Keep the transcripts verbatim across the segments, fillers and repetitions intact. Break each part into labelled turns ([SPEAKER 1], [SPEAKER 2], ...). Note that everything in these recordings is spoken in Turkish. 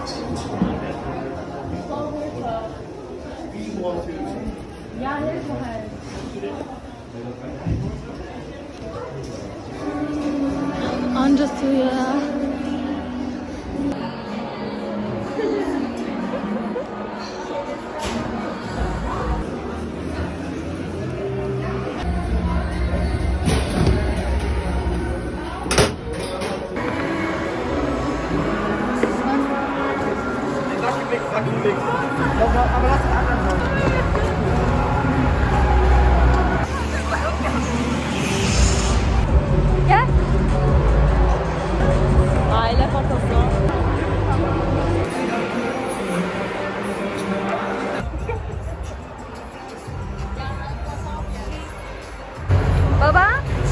[SPEAKER 1] Ja, hilf mir halt. Anca su ya.
[SPEAKER 2] Aber lass den anderen holen.
[SPEAKER 1] Gel. Aile fotosu. Baba.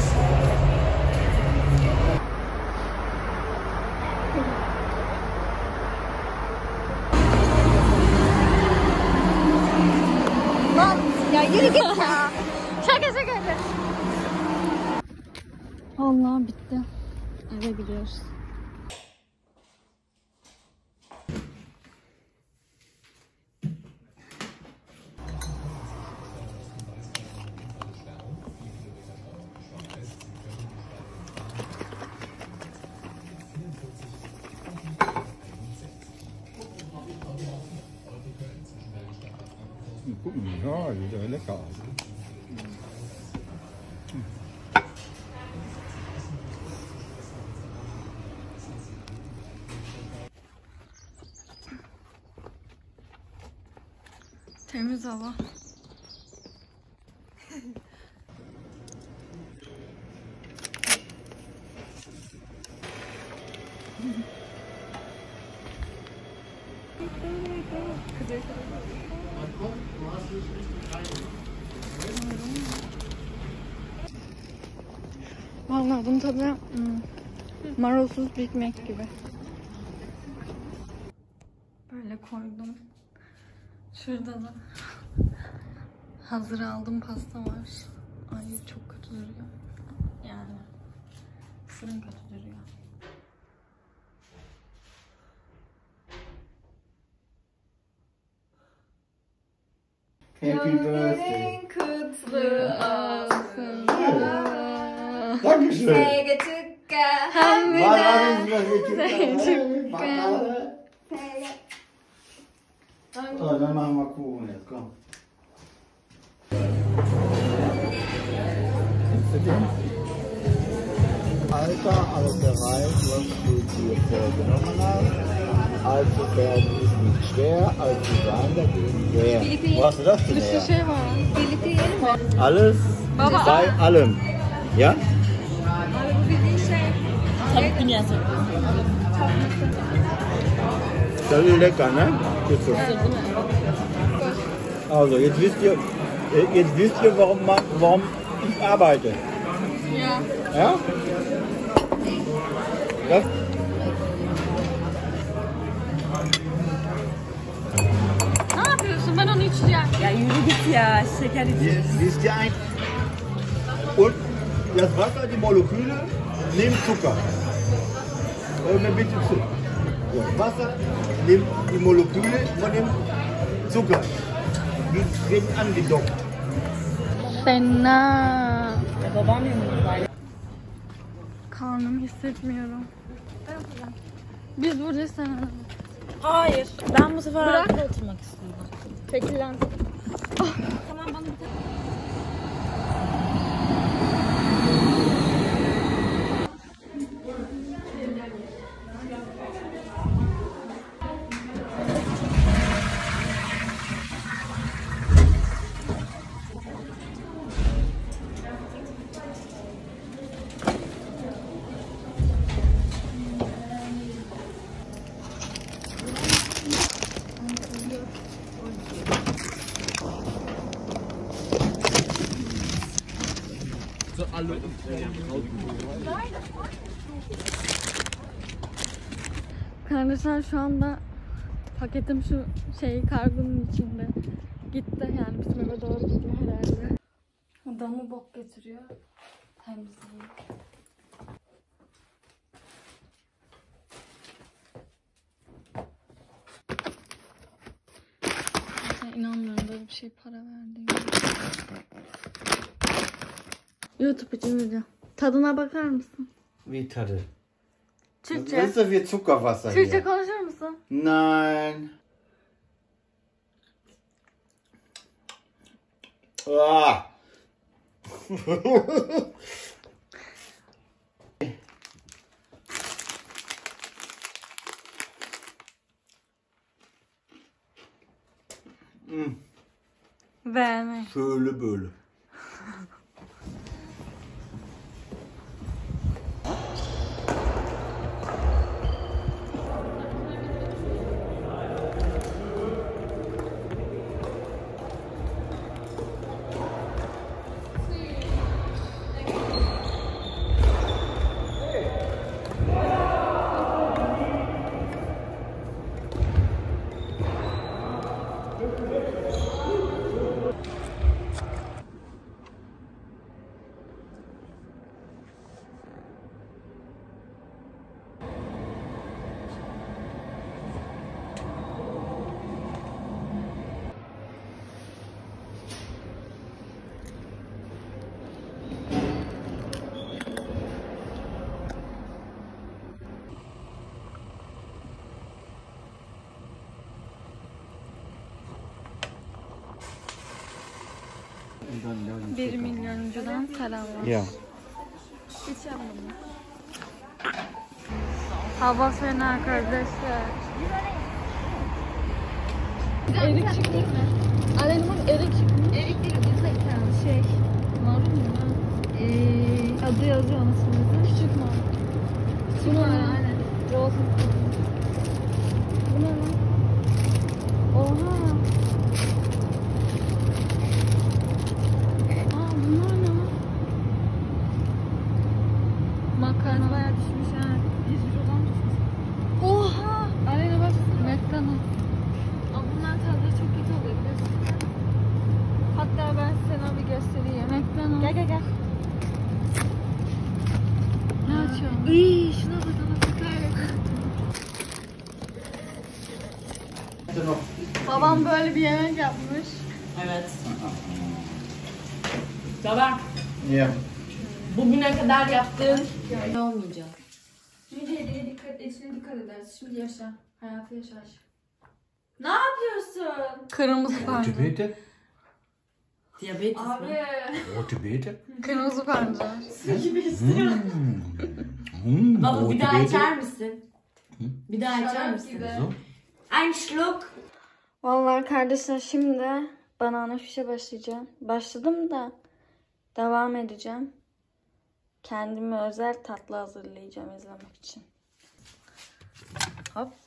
[SPEAKER 1] Ya yürü git ya. Şaka şaka. Allah bitti. Eve gidiyoruz.
[SPEAKER 3] Gucken, ja, sieht ja lecker aus.
[SPEAKER 1] Temiz hava. Vallahi bunun tadı hmm, marulsuz Big Mac gibi. Böyle koydum. Şurada da hazır aldığım pasta var. Ay çok kötü duruyor. Yani fırın kötü duruyor.
[SPEAKER 3] Happy birthday.
[SPEAKER 1] Kutlu olsun.
[SPEAKER 3] Dankeschön.
[SPEAKER 1] Hamile.
[SPEAKER 3] Oh, dann machen wir Kuchen jetzt, komm. Alter, aber bereit, was du dir vorgenommen hast. Also werden ist nicht schwer, also sein dagegen schwer. Wo hast du das denn
[SPEAKER 1] Bir sürü
[SPEAKER 3] her?
[SPEAKER 1] şey var.
[SPEAKER 3] Alles
[SPEAKER 1] Baba,
[SPEAKER 3] bei allem. Ja?
[SPEAKER 1] Tavuk dünyası.
[SPEAKER 3] Das ist lecker, ne? Bitte. Also, jetzt wisst ihr, jetzt wisst ihr, warum, man, warum ich arbeite.
[SPEAKER 1] Ya.
[SPEAKER 3] Ja? Das
[SPEAKER 1] Ne yapıyorsun? Ben onu içeceğim.
[SPEAKER 4] Ya yürü git ya, şeker içiyoruz.
[SPEAKER 3] wisst ihr ein. Und das Wasser, die Moleküle, nehmen Zucker. Und ein bisschen Zucker. So, Wasser nimmt die Moleküle von dem Zucker. Die werden angedockt.
[SPEAKER 1] Fena.
[SPEAKER 4] Ya babam yanımızdaydı.
[SPEAKER 1] Karnımı hissetmiyorum. Biz buradayız sen arada.
[SPEAKER 4] Hayır, ben bu sefer
[SPEAKER 1] Bırak.
[SPEAKER 4] arkada oturmak istiyorum.
[SPEAKER 1] Çekil lan.
[SPEAKER 4] Tamam bana bir tane.
[SPEAKER 1] Kardeşler şu anda paketim şu şey kargonun içinde. Gitti yani bizim eve doğru gidiyor herhalde. Adamı bok getiriyor. Temizliği. şey para verdi. YouTube için video. Tadına bakar mısın?
[SPEAKER 3] Wie Tatte.
[SPEAKER 1] Türkçe.
[SPEAKER 3] Das ist doch wie Zuckerwasser
[SPEAKER 1] Türkçe
[SPEAKER 3] hier.
[SPEAKER 1] konuşur musun?
[SPEAKER 3] Nein. Ah. mm.
[SPEAKER 1] Beğenme.
[SPEAKER 3] Şöyle böyle.
[SPEAKER 1] Bir milyoncudan selamlar.
[SPEAKER 3] Ja.
[SPEAKER 1] Hiç yapmadım. Hava fena arkadaşlar. Erik çıktı mı? Annem bak erik çıkmış. Erik değil, güzel şey. Marul mu? Ee, adı yazıyor anasını. Küçük marul. Küçük marul aynen. Rose. Bu ne lan? Oha. Aa bunlar ne lan? Makarna bayağı düşmüş ha. Düşmüş olan düşmüş. Oha! Aleyna bak. McDonald's. Ama bunlar tadları çok kötü oluyor biliyorsun. Hatta ben sana bir göstereyim. McDonald's. Gel gel gel. Ne açıyorsun? İyi, şuna bak ama bakar. Babam böyle bir yemek yapmış.
[SPEAKER 4] Evet. Tamam.
[SPEAKER 3] Ja.
[SPEAKER 4] Bugüne kadar yaptığın ne olmayacak?
[SPEAKER 1] Mücadele dikkat, içine dikkat ederiz. Şimdi yaşa. Hayatı yaşa. Ne yapıyorsun? Kırmızı pancar.
[SPEAKER 3] Rote Beete?
[SPEAKER 4] Diyabetes mi?
[SPEAKER 1] Abi.
[SPEAKER 3] Rote Beete?
[SPEAKER 1] Kırmızı pancar.
[SPEAKER 3] Mm,
[SPEAKER 4] Baba
[SPEAKER 3] rote
[SPEAKER 4] bir daha
[SPEAKER 3] Beete?
[SPEAKER 4] içer misin? Bir daha içer
[SPEAKER 1] Şarap
[SPEAKER 4] misin?
[SPEAKER 1] gibi.
[SPEAKER 3] So.
[SPEAKER 4] Ein Schluck.
[SPEAKER 1] Vallahi kardeşler şimdi banana fişe başlayacağım. Başladım da devam edeceğim. Kendime özel tatlı hazırlayacağım izlemek için. Hop.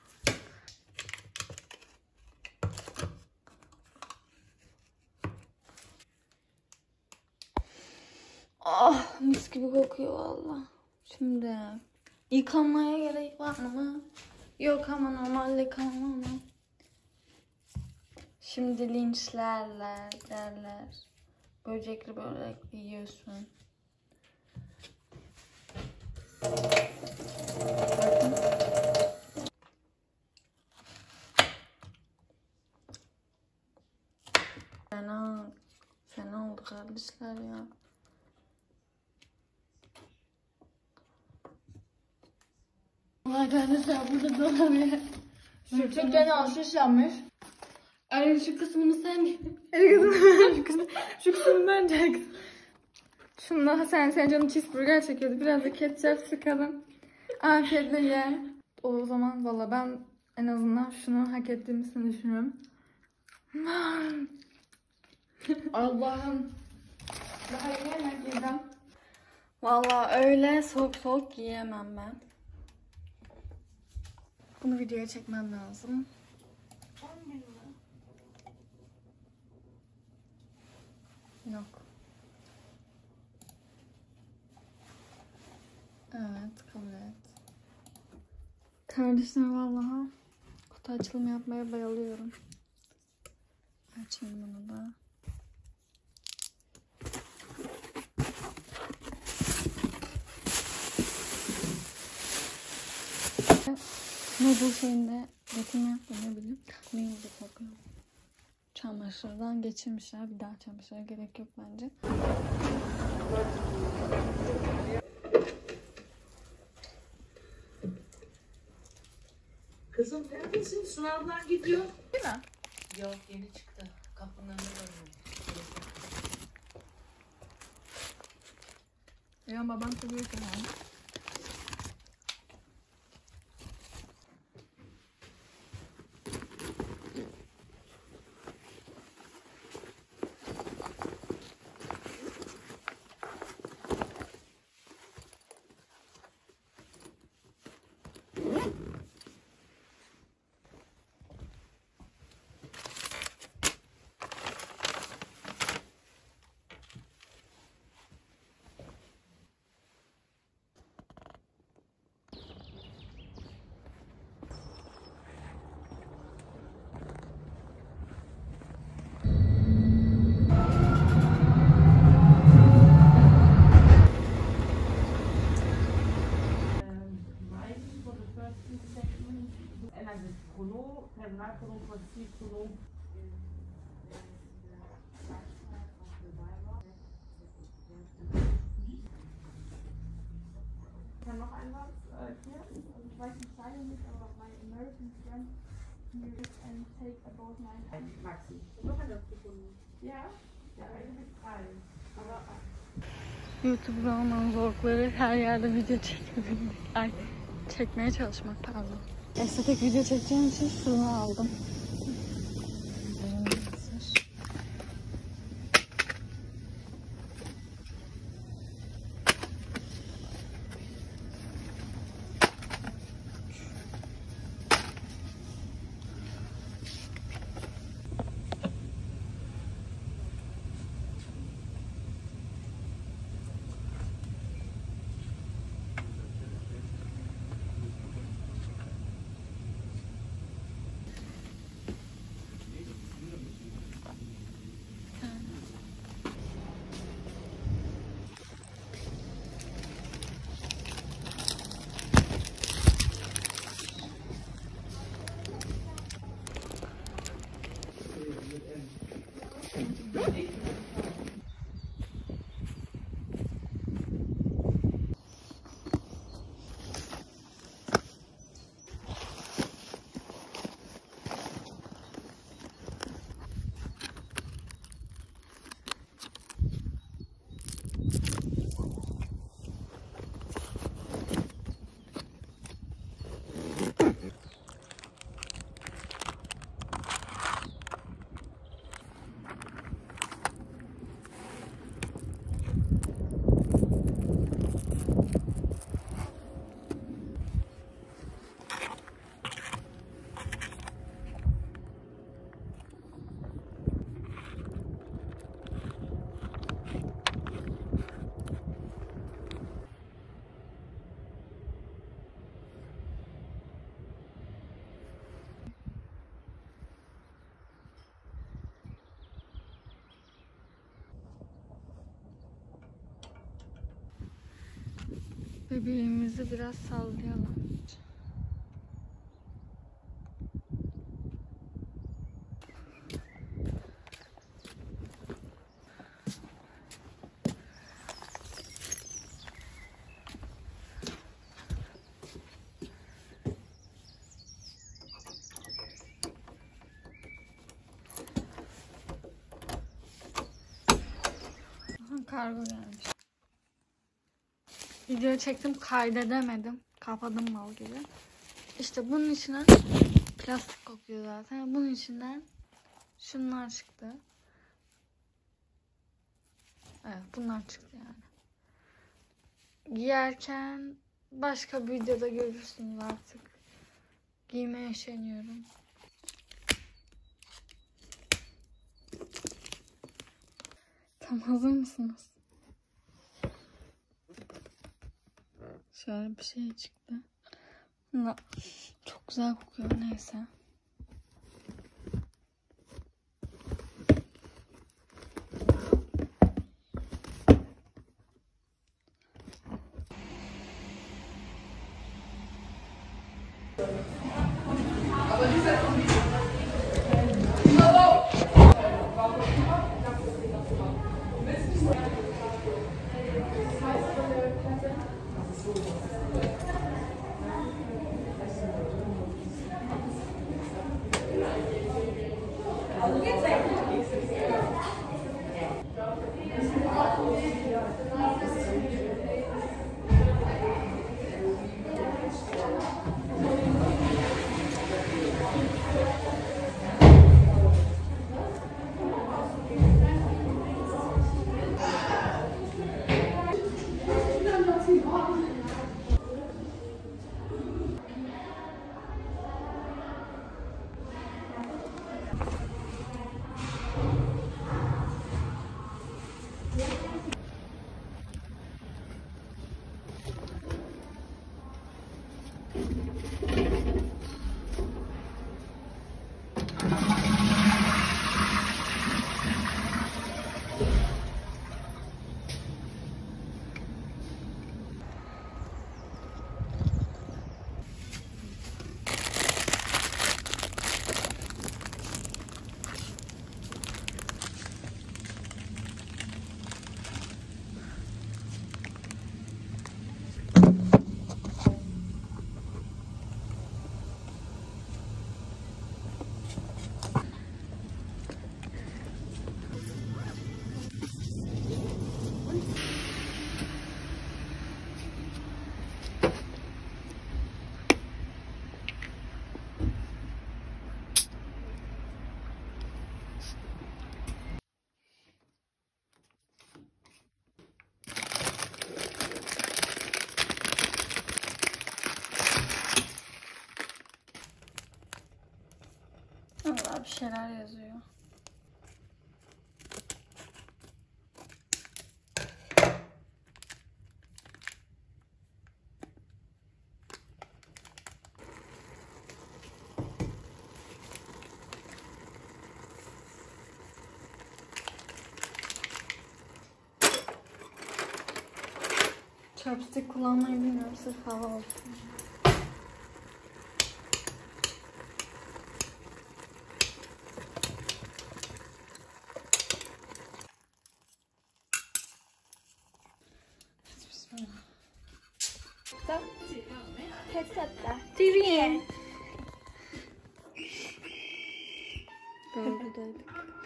[SPEAKER 1] Ah mis gibi kokuyor valla. Şimdi yıkanmaya gerek var mı? Yok ama normal yıkanma ama. Şimdi linçlerler derler. Böcekli börekli yiyorsun. Bakın. Fena, fena oldu kardeşler ya. Arkadaşlar burada dolabı. Çok gene alışveriş yapmış. Ay şu kısmını sen. şu kısmını, şu kısmını bence. Şunda sen sen canım cheeseburger çekiyordu. Biraz da ketçap sıkalım. Afiyetle ye. O zaman valla ben en azından şunu hak ettiğimizi düşünüyorum. Allah'ım. Daha yemek yiyeceğim. Valla öyle soğuk soğuk yiyemem ben. Bunu videoya çekmem lazım. Yok. Evet, kabul et. Kardeşler vallahi kutu açılımı yapmaya bayılıyorum. Açayım bunu da. Noodle şeyinde resim yaptım ne bileyim. Neydi kokuyor. çamaşırdan geçirmişler. Bir daha çamaşıra gerek yok bence.
[SPEAKER 4] Kızım neredesin? Sınavdan gidiyor.
[SPEAKER 1] Değil mi?
[SPEAKER 4] Yok yeni çıktı. Kapının önünde var.
[SPEAKER 1] Ya babam seviyor ki yani.
[SPEAKER 5] Ich kann noch einmal äh, hier, ich weiß die Zeile nicht, aber my American friend music and take about my Maxi. Noch eine gefunden. Ja, ja, eigentlich drei. Aber
[SPEAKER 1] YouTuber olmanın zorlukları, her yerde video çekebilmek. Ay, çekmeye çalışmak pardon. Estetik video çekeceğim için şunu aldım. Bebeğimizi biraz sallayalım. Aha, kargo gelmiş. Video çektim, kaydedemedim. Kapadım mal gibi. İşte bunun içine plastik kokuyor zaten. Bunun içinden şunlar çıktı. Evet, bunlar çıktı yani. Giyerken başka bir videoda görürsünüz artık. Giymeye üşeniyorum. Tam hazır mısınız? Şöyle bir şey çıktı. No. Çok güzel kokuyor, neyse. Allah bir şeyler yazıyor. Chopstick kullanmayı bilmiyorum, sırf hava olsun.
[SPEAKER 5] 됐었다.
[SPEAKER 1] Dürüyen. Buradaydık.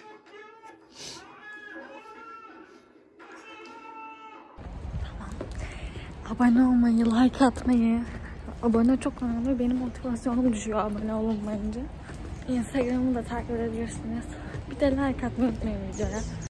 [SPEAKER 1] Tamam. Abone olmayı, like atmayı. Abone çok önemli. Benim motivasyonum düşüyor abone olunmayınca. Instagram'ı da takip edebilirsiniz. Bir de like atmayı unutmayın videoya.